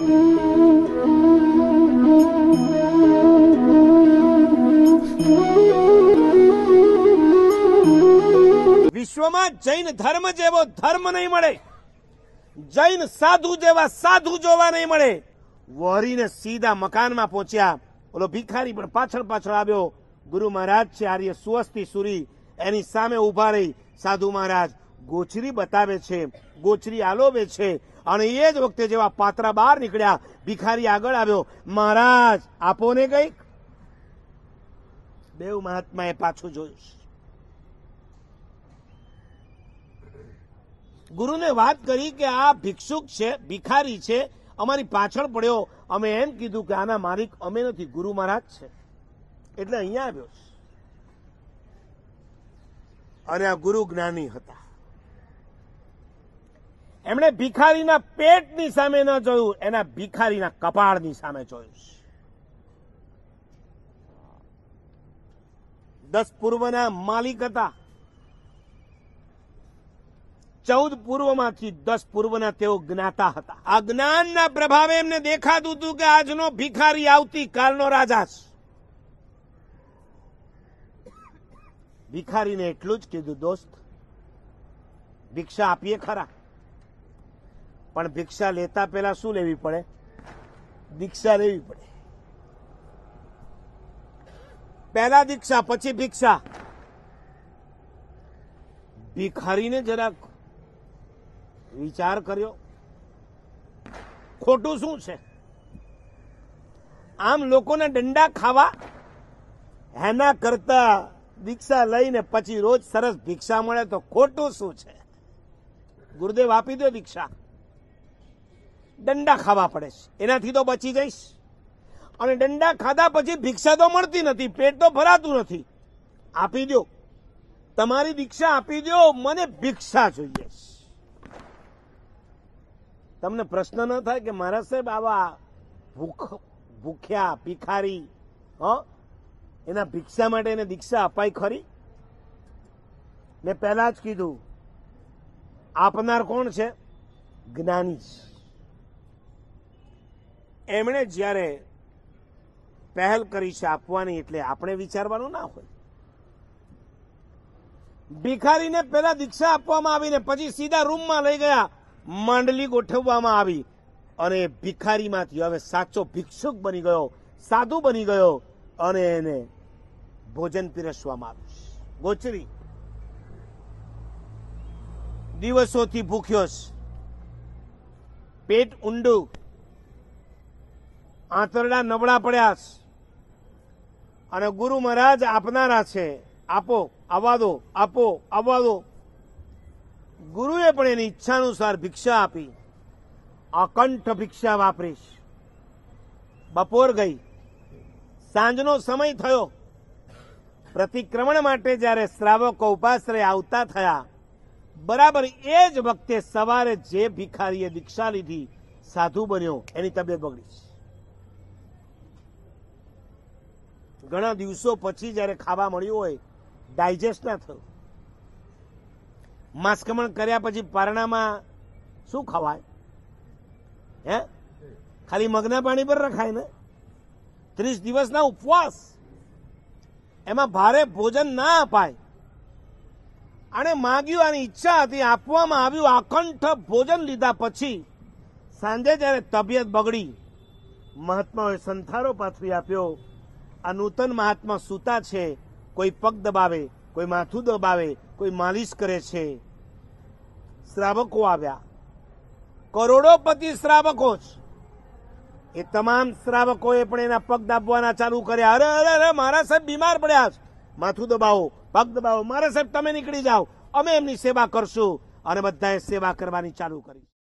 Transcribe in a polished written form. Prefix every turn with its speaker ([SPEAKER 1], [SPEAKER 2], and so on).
[SPEAKER 1] વિશ્વમાં જૈન ધર્મ જેવો ધર્મ નહીં મળે, જૈન સાધુ જેવા સાધુ જોવા નહીં મળે. વરીને સીધા મકાનમાં પહોંચ્યા. ઓલો ભિખારી પણ પાછળ પાછળ આવ્યો. ગુરુ મહારાજ છે આર્ય સુવસ્તી સુરી, એની સામે ઉભા રહી સાધુ મહારાજ ગોચરી બતાવે છે, ગોચરી આલોવે છે. અને એ જ વખતે જેવા પાત્રા બહાર નીકળ્યા, ભિખારી આગળ આવ્યો. મહારાજ આપો ને કંઈક. દેવ મહાત્માએ પાછું જોયું. ગુરુને વાત કરી કે આ ભિક્ષુક છે, ભિખારી છે, અમારી પાછળ પડ્યો. અમે એમ કીધું કે આના માલિક અમે નથી, ગુરુ મહારાજ છે, એટલે અહીંયા આવ્યો. અને આ ગુરુ જ્ઞાની હતા. એમણે ભિખારીના પેટની સામે ન જોયું, એના ભિખારીના કપાળની સામે જોયું. 10 પૂર્વના માલિક હતા. 14 પૂર્વમાંથી 10 પૂર્વના તેઓ જ્ઞાતા હતા. આ જ્ઞાનના પ્રભાવે એમને દેખાતું હતું કે આજનો ભિખારી આવતીકાલનો રાજા છે. ભિખારીને એટલું જ કીધું, દોસ્ત ભિક્ષા આપીએ ખરા, પણ ભિક્ષા લેતા પહેલા શું લેવી પડે? દીક્ષા લેવી પડે. પહેલા દીક્ષા પછી ભિક્ષા. ભિખારીને જરાક વિચાર કર્યો, ખોટું શું છે? આમ લોકોના દંડા ખાવા, એના કરતા દીક્ષા લઈને પછી રોજ સરસ ભિક્ષા મળે તો ખોટું શું છે? ગુરુદેવ આપી દો દીક્ષા. દંડા ખાવા પડે છે, એનાથી તો બચી જઈશ. અને દંડા ખાધા પછી ભિક્ષા તો મળતી નથી, પેટ તો ભરાતું નથી. આપી દો, તમારી દીક્ષા આપી દો, મને ભિક્ષા જોઈએ. તમને પ્રશ્ન ન થાય કે મારા સાહેબ આવા ભૂખ્યા ભિખારી એના ભિક્ષા માટે એને દીક્ષા અપાય ખરી? મેં પહેલા જ કીધું, આપનાર કોણ છે? જ્ઞાની છે. એમણે જ્યારે પહેલ કરી છે આપવાની, એટલે આપણે વિચારવાનું ના હોય. ભિખારીને પહેલા દીક્ષા આપવામાં આવીને પછી સીધા રૂમમાં લઈ ગયા. માંડલી ગોઠવવામાં આવી અને ભિખારીમાંથી હવે સાચો ભિક્ષુક બની ગયો, સાધુ બની ગયો. અને એને ભોજન પીરસવામાં આવ્યું. ગોચરી દિવસોથી ભૂખ્યો છે, પેટ ઊંડું, આંતરડા નબળા પડ્યા છે, અને ગુરુ મહારાજ આપનારા છે. આપો, આવવા દો, આપો, આવવા દો. ગુરુએ પણ એની ઈચ્છાનુસાર ભિક્ષા આપી. અકંઠ ભિક્ષા વાપરીશ. બપોર ગઈ, સાંજનો સમય થયો. પ્રતિક્રમણ માટે જ્યારે શ્રાવકો ઉપાશ્રય આવતા થયા, બરાબર એ જ વખતે સવારે જે ભિખારીએ દીક્ષા લીધી, સાધુ બન્યો, એની તબિયત બગડી. ઘણા દિવસો પછી જ્યારે ખાવા મળ્યું હોય, ડાયજેસ્ટ ના થયું. માસ્કમણ કર્યા પછી પારણામાં શું ખવાય? હે, ખાલી મગના પાણી પર રખાય ને? 30 દિવસના ઉપવાસ, એમાં ભારે ભોજન ના અપાય. અને માગ્યું, આની ઈચ્છા હતી, આપવામાં આવ્યું. અકંઠ ભોજન લીધા પછી સાંજે જ્યારે તબિયત બગડી, મહાત્માઓએ સંથારો પાથરી આપ્યો. આ નૂતન મહાત્મા સૂતા છે, કોઈ પગ દબાવે, કોઈ માથું દબાવે, કોઈ માલિશ કરે છે. શ્રાવકો આવ્યા, કરોડોપતિ શ્રાવકો જ. એ તમામ શ્રાવકોએ પણ એના પગ દાબવાના ચાલુ કર્યા. અરે અરે અરે, મારા સાહેબ બીમાર પડ્યા છે, માથું દબાવો, પગ દબાવો. મારા સાહેબ તમે નીકળી જાઓ, અમે એમની સેવા કરશું. અને બધાએ સેવા કરવાની ચાલુ કરી.